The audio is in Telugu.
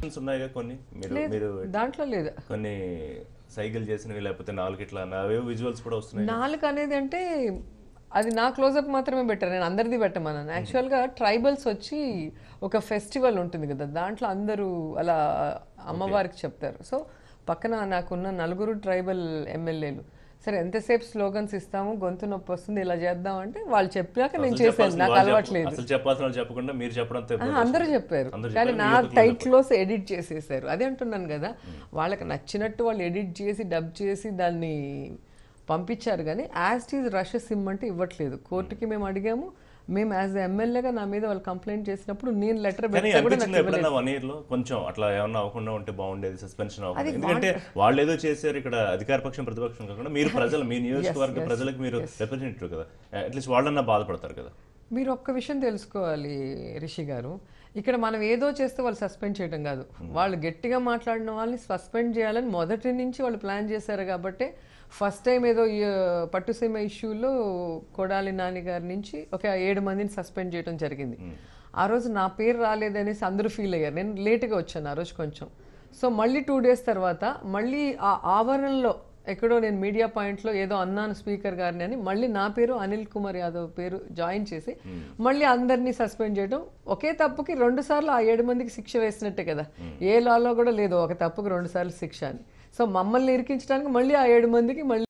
రిస్ట్రిక్షన్స్ ఉన్నాయిగా కొన్ని మీరు దాంట్లో లేదు. కొన్ని సైకిల్ చేసినవి లేకపోతే నాలుగు ఇట్లా అవే విజువల్స్ కూడా వస్తున్నాయి. నాలుగు అనేది అంటే అది నా క్లోజప్ మాత్రమే పెట్టారు, నేను అందరిది పెట్టమన్నాను. యాక్చువల్గా ట్రైబల్స్ వచ్చి ఒక ఫెస్టివల్ ఉంటుంది కదా, దాంట్లో అందరూ అలా అమ్మవారికి చెప్తారు. సో పక్కన నాకున్న 4 ట్రైబల్ ఎమ్మెల్యేలు, సరే ఎంతసేపు స్లోగన్స్ ఇస్తాము, గొంతు నొప్పి వస్తుంది, ఇలా చేద్దాం అంటే వాళ్ళు చెప్పాక నేను చేశాను. నాకు అలవాట్లేదు. చెప్పకుండా మీరు చెప్పడం అందరూ చెప్పారు, కానీ నా టైట్లోస్ ఎడిట్ చేసేసారు. అదే అంటున్నాను కదా, వాళ్ళకి నచ్చినట్టు వాళ్ళు ఎడిట్ చేసి డబ్ చేసి దాన్ని పంపించారు. కానీ యాజ్ ఇట్ ఈజ్ రషెస్ ఇమ్మంటే ఇవ్వట్లేదు. కోర్టుకి మేము అడిగాము, మేము యాజ్ ఎమ్మెల్యేగా నా మీద వాళ్ళు కంప్లైంట్ చేసినప్పుడు నేను లెటర్ కొంచెం అట్లా ఏమన్నా అవ్వకుండా ఉంటే బాగుండేది, సస్పెన్షన్ అవ్వకుండా. ఎందుకంటే వాళ్ళు ఏదో చేశారు, ఇక్కడ అధికార పక్షం ప్రతిపక్షం కాకుండా మీరు ప్రజలు, మీ నియోజకవర్గ ప్రజలకు మీరు రిప్రజెంటేటివ్ కదా, అట్లీస్ట్ వాళ్ళన్నా బాధపడతారు కదా. మీరు ఒక్క విషయం తెలుసుకోవాలి రిషి గారు, ఇక్కడ మనం ఏదో చేస్తే వాళ్ళు సస్పెండ్ చేయడం కాదు, వాళ్ళు గట్టిగా మాట్లాడిన వాళ్ళని సస్పెండ్ చేయాలని మొదటి నుంచి వాళ్ళు ప్లాన్ చేశారు. కాబట్టి ఫస్ట్ టైం ఏదో పట్టుసీమ ఇష్యూలో కొడాలి నాని గారి నుంచి ఒక 7 మందిని సస్పెండ్ చేయడం జరిగింది. ఆ రోజు నా పేరు రాలేదనేసి అందరూ ఫీల్ అయ్యారు. నేను లేట్గా వచ్చాను ఆ రోజు కొంచెం. సో మళ్ళీ 2 days తర్వాత మళ్ళీ ఆ ఆవరణలో ఎక్కడో నేను మీడియా పాయింట్లో ఏదో అన్నాను స్పీకర్ గారిని అని, మళ్ళీ నా పేరు అనిల్ కుమార్ యాదవ్ పేరు జాయిన్ చేసి మళ్ళీ అందరినీ సస్పెండ్ చేయడం. ఒకే తప్పుకి 2 సార్లు ఆ 7 మందికి శిక్ష వేసినట్టే కదా, ఏ లాలో కూడా లేదు ఒక తప్పుకి 2 సార్లు శిక్ష అని. సో మమ్మల్ని ఇరికించడానికి మళ్ళీ ఆ 7 మందికి మళ్ళీ